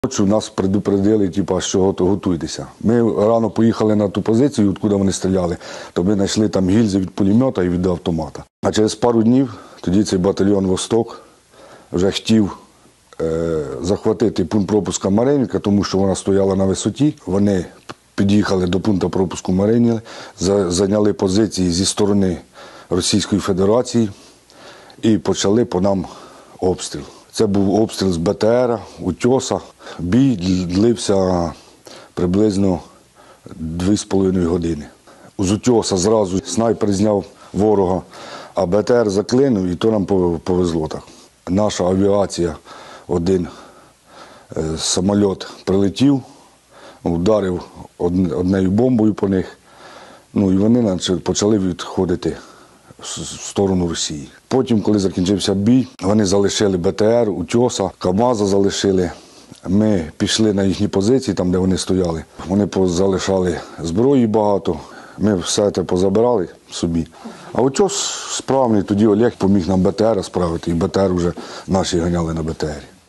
Ночі нас предупредили, що готуйтеся. Ми рано поїхали на ту позицію, откуда вони стріляли, то ми знайшли там гільзи від пулемета і від автомата. А через пару днів тоді цей батальйон «Восток» вже хотів захватити пункт пропуску Мар'їнка, тому що вона стояла на висоті. Вони під'їхали до пункту пропуску Мар'їнки, зайняли позиції зі сторони Російської Федерації і почали по нам обстріл. Це був обстріл з БТРа, утьоса. Бій длився приблизно 2,5 години. З утьоса зразу снайпер зняв ворога, а БТР заклинив, і то нам повезло так. Наша авіація, один самоліт прилетів, ударив однією бомбою по них, і вони почали відходити в сторону Росії. Потім, коли закінчився бій, вони залишили БТР, утьоса, КАМАЗа залишили. Ми пішли на їхні позиції, там, де вони стояли. Вони позалишали зброї багато, ми все це позабирали собі. А утьос справний, тоді Олег поміг нам БТР справити, і БТР вже наші ганяли на БТРі.